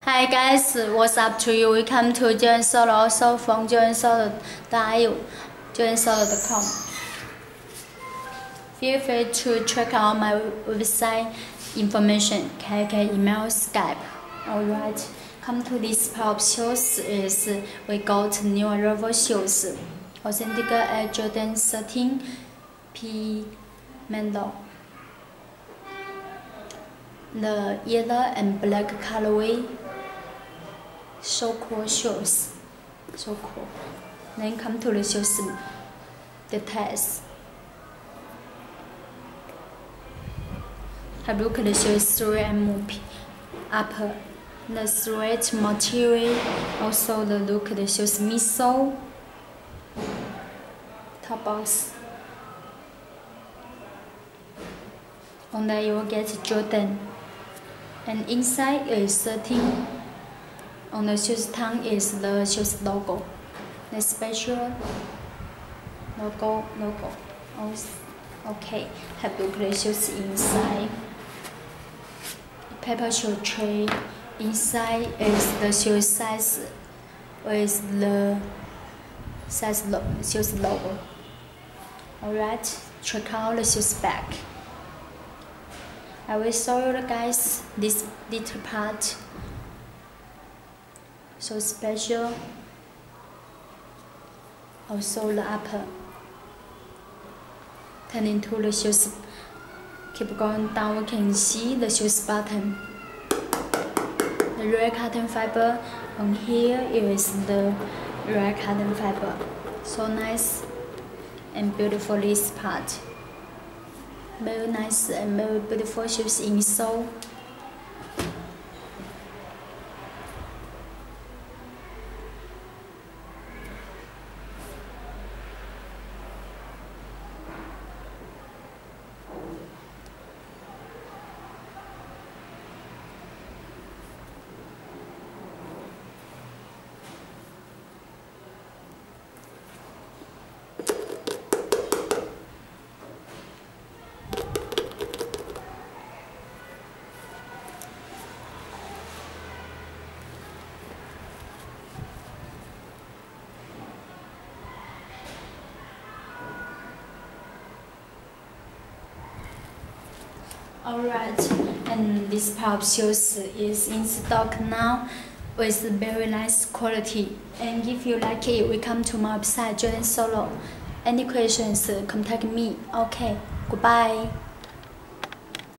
Hi guys, what's up to you? Welcome to Joanne Solo, also from joannesolo.io, joannesolo.com. Feel free to check out my website information, KK email, Skype. Alright, come to this pair of shoes is we got new arrival shoes, authentic Air Jordan 13 P Mendo. The yellow and black colorway, so cool shoes, so cool. Then come to the shoes details. Have a look at the shoes thread and upper, the thread material. Also the look at the shoes midsole, top box. On that you will get Jordan. And inside is 13. On the shoes tongue is the shoes logo. The special logo. Okay, have a look at the shoes inside. Paper shoe tray. Inside is the shoe size with the shoes logo. Alright, check out the shoes back. I will show you guys this little part, so special. Also the upper, turn into the shoes. Keep going down, we can see the shoes button. The red cotton fiber on here is the red cotton fiber. So nice and beautiful this part. Very nice and very beautiful shoes insole. Alright, and this pair of shoes is in stock now with very nice quality. And if you like it, we come to my website, Joanne Solo. Any questions, contact me. Okay, goodbye.